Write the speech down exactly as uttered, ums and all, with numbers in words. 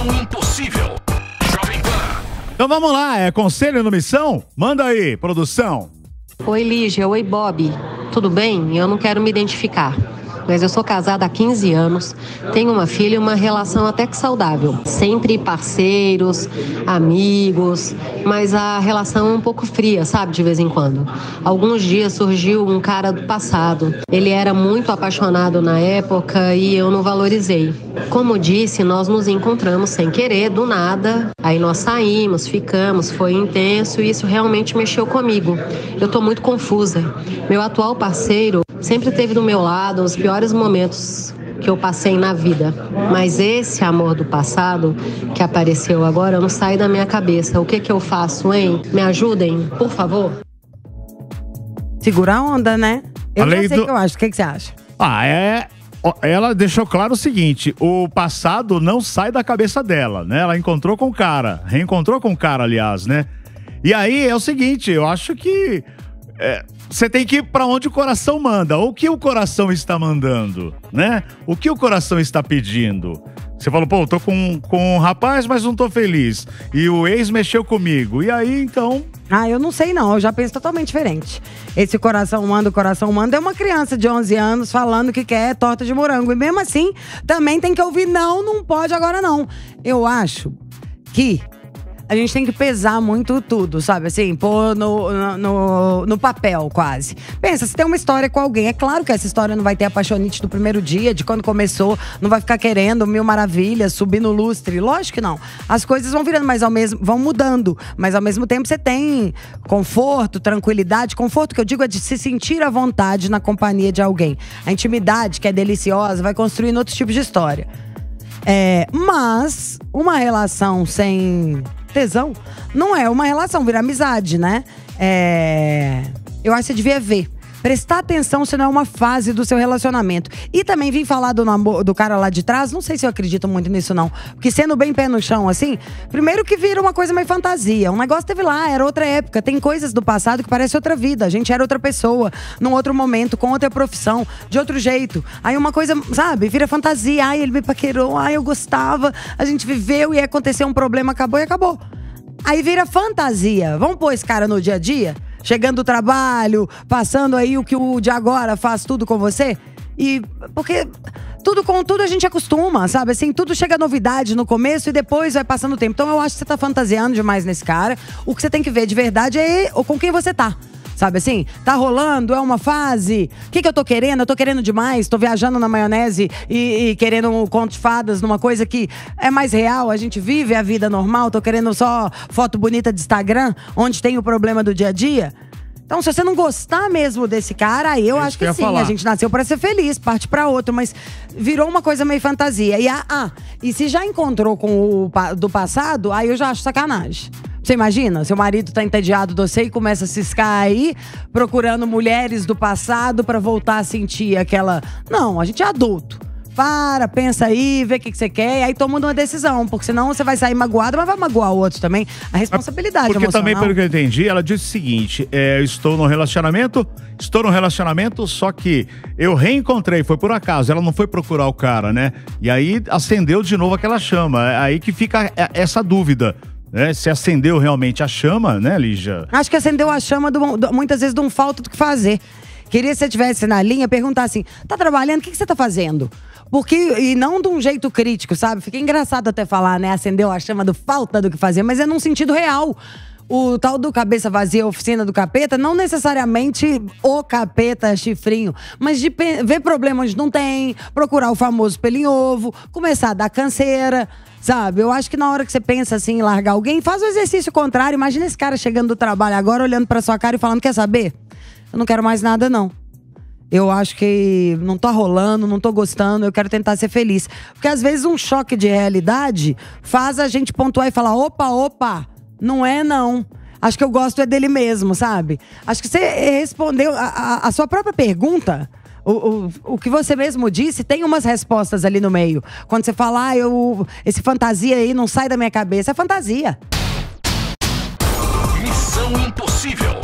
Missão Impossível. Jovem Pan. Então vamos lá, é conselho no Missão? Manda aí, produção. Oi, Lígia. Oi, Bob. Tudo bem? Eu não quero me identificar, mas eu sou casada há quinze anos, tenho uma filha e uma relação até que saudável. Sempre parceiros, amigos, mas a relação é um pouco fria, sabe, de vez em quando. Alguns dias surgiu um cara do passado. Ele era muito apaixonado na época e eu não valorizei. Como disse, nós nos encontramos sem querer, do nada. Aí nós saímos, ficamos, foi intenso e isso realmente mexeu comigo. Eu tô muito confusa. Meu atual parceiro sempre esteve do meu lado os piores momentos que eu passei na vida. Mas esse amor do passado que apareceu agora não sai da minha cabeça. O que que eu faço, hein? Me ajudem, por favor. Segura a onda, né? Eu Além já sei do- o que eu acho. O que, que você acha? Ah, é... ó, ela deixou claro o seguinte, o passado não sai da cabeça dela, né? Ela encontrou com o cara, reencontrou com o cara, aliás, né? E aí é o seguinte, eu acho que é, você tem que ir pra onde o coração manda. O que o coração está mandando, né? O que o coração está pedindo? Você falou, pô, eu tô com, com um rapaz, mas não tô feliz. E o ex mexeu comigo. E aí, então... Ah, eu não sei não, eu já penso totalmente diferente. Esse coração manda, o coração manda é uma criança de onze anos falando que quer torta de morango. E mesmo assim, também tem que ouvir não, não pode agora não. Eu acho que a gente tem que pesar muito tudo, sabe? Assim, pôr no, no, no, no papel, quase. Pensa, se tem uma história com alguém, é claro que essa história não vai ter a apaixonite do primeiro dia, de quando começou, não vai ficar querendo mil maravilhas, subir no lustre. Lógico que não. As coisas vão virando, mas ao mesmo, vão mudando. Mas ao mesmo tempo você tem conforto, tranquilidade. Conforto que eu digo é de se sentir à vontade na companhia de alguém. A intimidade, que é deliciosa, vai construindo outros tipos de história. É, mas uma relação sem tesão não é uma relação, vira amizade, né? É, eu acho que você devia ver. Prestar atenção se não é uma fase do seu relacionamento. E também vim falar do, namoro, do cara lá de trás, não sei se eu acredito muito nisso não. Porque sendo bem pé no chão assim, primeiro que vira uma coisa meio fantasia. Um negócio teve lá, era outra época. Tem coisas do passado que parece outra vida. A gente era outra pessoa, num outro momento, com outra profissão, de outro jeito. Aí uma coisa, sabe, vira fantasia. Ai, ele me paquerou, ai, eu gostava. A gente viveu e aconteceu um problema, acabou e acabou. Aí vira fantasia. Vamos pôr esse cara no dia a dia? Chegando do trabalho, passando aí o que o de agora faz tudo com você. E porque tudo com tudo a gente acostuma, sabe? Assim, tudo chega novidade no começo e depois vai passando o tempo. Então eu acho que você tá fantasiando demais nesse cara. O que você tem que ver de verdade é com quem você tá. Sabe assim? Tá rolando, é uma fase. O que que eu tô querendo? Eu tô querendo demais, tô viajando na maionese e, e querendo um conto de fadas numa coisa que é mais real, a gente vive a vida normal, tô querendo só foto bonita de Instagram, onde tem o problema do dia a dia. Então, se você não gostar mesmo desse cara, aí eu É isso acho que eu que ia sim. falar. A gente nasceu pra ser feliz, parte pra outro, mas virou uma coisa meio fantasia. E, ah, ah, e se já encontrou com o pa- do passado, aí eu já acho sacanagem. Você imagina? Seu marido tá entediado de você e começa a ciscar aí, procurando mulheres do passado pra voltar a sentir aquela... Não, a gente é adulto. Para, pensa aí, vê o que, que você quer, e aí toma uma decisão. Porque senão você vai sair magoado, mas vai magoar o outro também. A responsabilidade Porque emocional. também, pelo que eu entendi, ela disse o seguinte, é, eu estou num relacionamento, estou num relacionamento, só que eu reencontrei, foi por acaso, ela não foi procurar o cara, né? E aí acendeu de novo aquela chama, é aí que fica essa dúvida. Né? Se acendeu realmente a chama, né, Lígia? Acho que acendeu a chama do, do, muitas vezes de um falta do que fazer. Queria que você estivesse na linha, perguntar assim, tá trabalhando, o que, que você tá fazendo? Porque, e não de um jeito crítico, sabe? Fica engraçado até falar, né? Acendeu a chama do falta do que fazer, mas é num sentido real. O tal do cabeça vazia, oficina do capeta, não necessariamente o capeta chifrinho, mas de ver problema onde não tem, procurar o famoso pelo em ovo, começar a dar canseira, sabe? Eu acho que na hora que você pensa assim em largar alguém, faz o exercício contrário. Imagina esse cara chegando do trabalho agora, olhando pra sua cara e falando, quer saber? Eu não quero mais nada, não. Eu acho que não tá rolando, não tô gostando, eu quero tentar ser feliz. Porque às vezes um choque de realidade faz a gente pontuar e falar, opa, opa, não é não. Acho que eu gosto é dele mesmo, sabe? Acho que você respondeu a, a, a sua própria pergunta. O, o, o que você mesmo disse, tem umas respostas ali no meio. Quando você fala, ah, eu, esse fantasia aí não sai da minha cabeça, é fantasia. Missão Impossível.